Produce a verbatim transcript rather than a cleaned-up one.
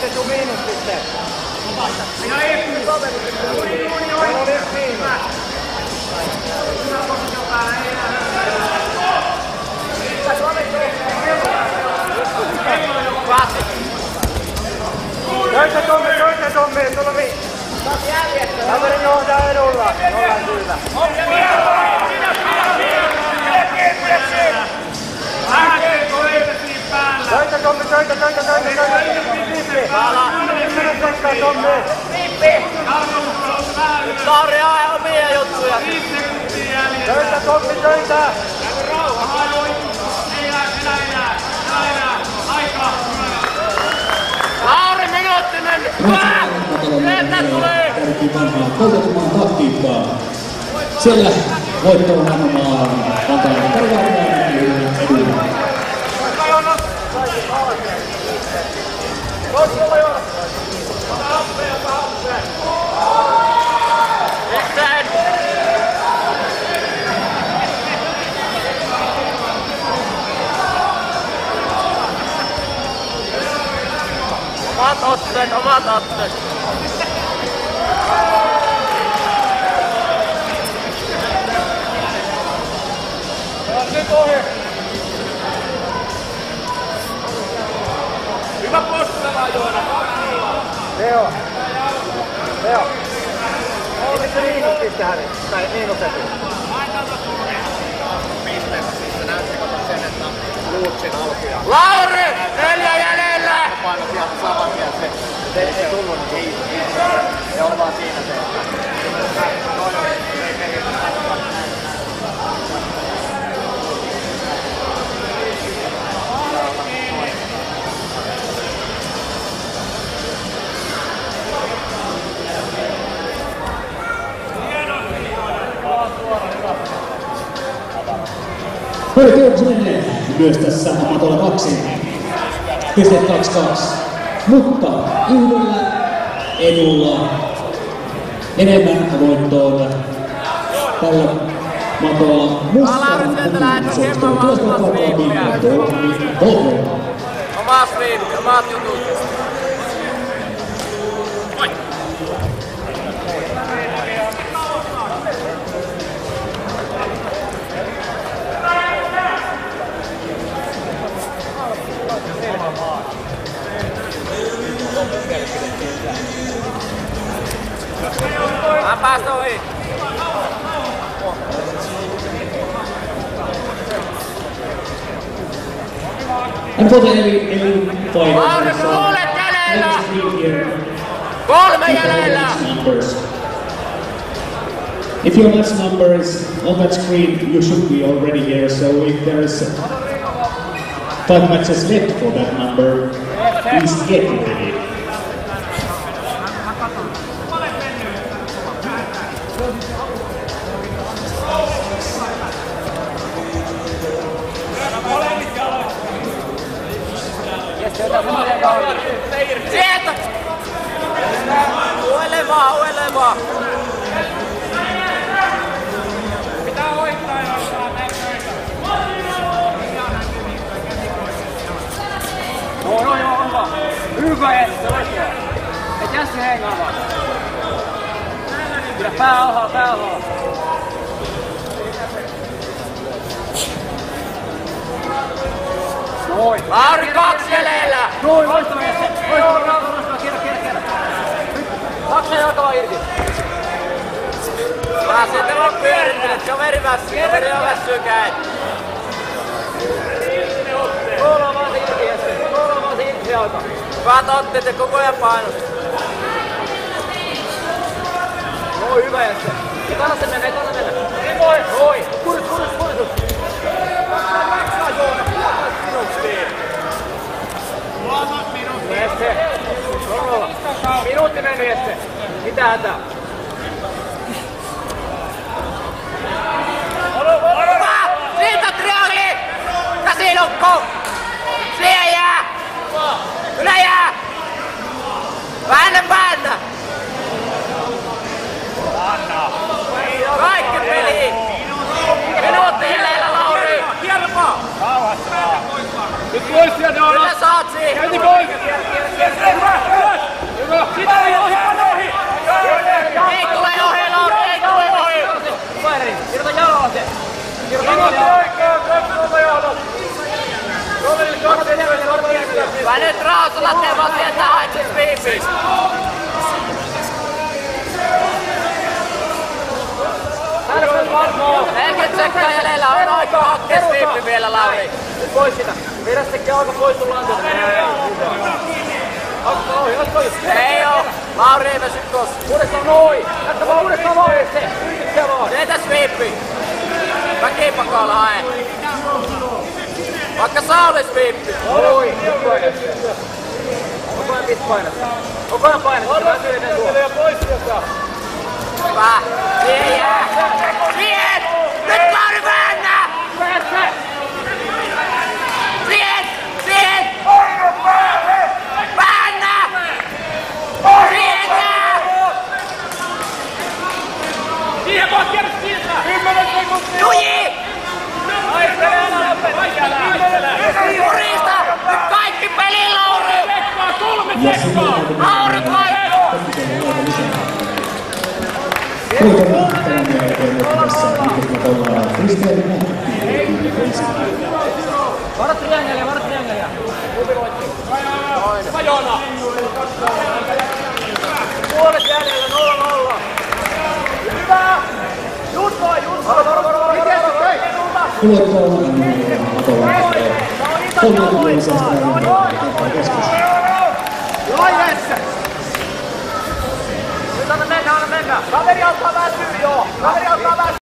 se sun miinus sitten. Minä ei pyydä. Täällä on yksi miinus. Töitä Tommi, töitä Tommi, tulla mi... Kaverin johdaa edulla. Ollaan syytä. Töitä Tommi, töitä, töitä, töitä, töitä. Pippi. Kymmenen sekkaa Tommi. Pippi. Lauri ajaa omia juttuja. Töitä Tommi, töitä. Lauri, minuutti mennyt! Sieltä tulee! Käytiin vanhaa koulutumaan taktiikkaa. Siellä voitto on Hannumaan Vantaan Karvaarinen edulla. Omat otteet, omat otteet. Nyt ohi. Hyvä postella, Joona. Leo. Leo. Oliko se miinus piste hänen? Tai miinuset? Luutsin alkuja. Lauri! Neljä jäljellä! Paino sieltä saman tien se. Se ei tullut. Ei. Se on vaan siinä se. Noin on. Ei meni. Hurricanes menee myös tässä Amatolla kaksi. Piste kaksi kaksi. Mutta yhdellä edulla enemmän voittoon tällä Matolla mustan kunnallisuudesta. Tuosta vakaa viikkoa. Omas viikko, omat jutut. Mä päästä ohi. And for the Eli final. Lauri, kuulet jäljellä! Kolme jäljellä! If your match number is on that screen, you should be already here. So if there is five matches left for that number, please get ready. Sieltä! Uele vaan, uele vaan! Pitää hoitaa ja ottaa näköitä. Joo, joo, joo, on vaan. Hyvä jästä, oikein. Et jää se hengaa vaan. Kyllä pää alhaa, pää alhaa. Noin. Lauri, kaksi jäljellä! Noin, loistava jästä. Loistava, loistava, loistava. Kierrä, kierrä, kierrä. Kaksi jalkaa iirti. Pääsette vaan pyörittelet, kaveri väsyy, kaveri on väsyy käy. Koolaa vaan se irti jästä. Koolaa vaan se irti se jalka. Hyvät otteet ja koko ajan painost. Noin, hyvä jästä. Ei kannata mennä, ei kannata mennä. Ei voi. Noin. Kuris, kuris, kuris. Maksaa Joona. Puolet minuuttia. Jesse. Minuutti mennyt Jesse. Mitä hätää? Siitä triangli! Käsilukko! Siihen jää! Ylä jää! Väännä, väännä! Kaikki peliin! Minuutti jäljellä, Lauri! Kierpaa! Nyt pois sieltä on! Kyllä saat siihen! Käynti pois! Vai nyt Rautala Temo sieltä haitsis viipis. neljäkymmentä sekkaa jäljellä on aika hakkees viipi vielä Lauri. Nyt pois sitä. Vedä se jalka pois sun lantoilta. Ei oo. Lauri ei väsy tossa. Uudestaan noin. Jättä vaan uudestaan vaan se. Yrityksiä vaan. Teetä sweepi. Väkipakoilla hae. Vaikka sä olis sweepi. Oi. Koko ajan pit painata. Koko ajan painata. Mä syötän tuo. Hyvä. Siihen jää. Siihen! Nyt Lauri väännä! Päässä! Siihen! Siihen! Väännä! Siihen jää! Siihen vaan kierrä siltä! Kymmenen sekuntia! Tuji! Aistele aina lopettele! Kurista! Nyt kaikki peliin Lauri! Sekkaa! Kolme Ja sekkaa! Lauri kaikki! Kuitenkin tämän jälkeen tässä nyt ollaan Kristian Mähti. Varo triangelia, varo triangelia! Kumpi voitti? Hyvä Joona! Puolet jäljellä, nolla nolla! Hyvä! Just noin, just noin! Varo, varo, varo! Miten se töi? Kuljettua kolmekymmentäviisi keskus. Joo, Jesse! Nyt anna mennä, anna mennä! Kaveri alkaa väsyä, joo! Kaveri alkaa väsyä!